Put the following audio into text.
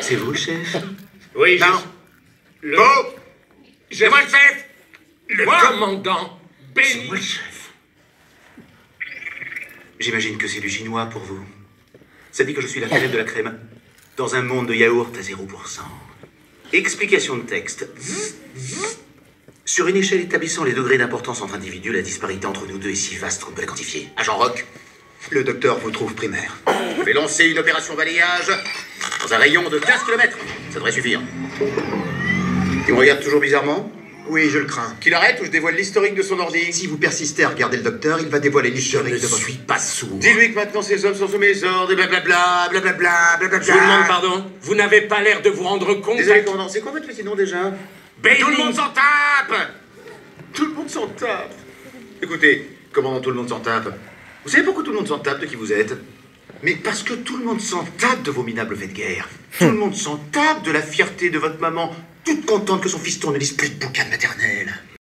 C'est vous, chef? Oui, Non. Le... Oh! C'est moi le chef! Le Moi commandant C'est Benny. moi le chef. J'imagine que c'est du chinois pour vous. Ça dit que je suis la crème de la crème. Dans un monde de yaourt à 0%. Explication de texte. Sur une échelle établissant les degrés d'importance entre individus, la disparité entre nous deux est si vaste qu'on ne peut la quantifier. Agent Rock, le docteur vous trouve primaire. Je vais lancer une opération balayage dans un rayon de 15 km. Ça devrait suffire. Tu me regardes toujours bizarrement? Oui, je le crains. Qu'il arrête ou je dévoile l'historique de son ordi. Si vous persistez à regarder le docteur, il va dévoiler Je l'historique ne de votre... suis pas sourd. Dis-lui que maintenant ces hommes sont sous mes ordres et blablabla, blablabla, blablabla. Je vous demande pardon. Vous n'avez pas l'air de vous rendre compte. Désolé, commandant, c'est quoi votre petit nom déjà? Benny. Tout le monde s'en tape. Tout le monde s'en tape. Écoutez, commandant, tout le monde s'en tape. Vous savez pourquoi tout le monde s'en tape de qui vous êtes? Mais parce que tout le monde s'en tape de vos minables faits de guerre. Tout le monde s'en tape de la fierté de votre maman, toute contente que son fiston ne lise plus de bouquins maternels.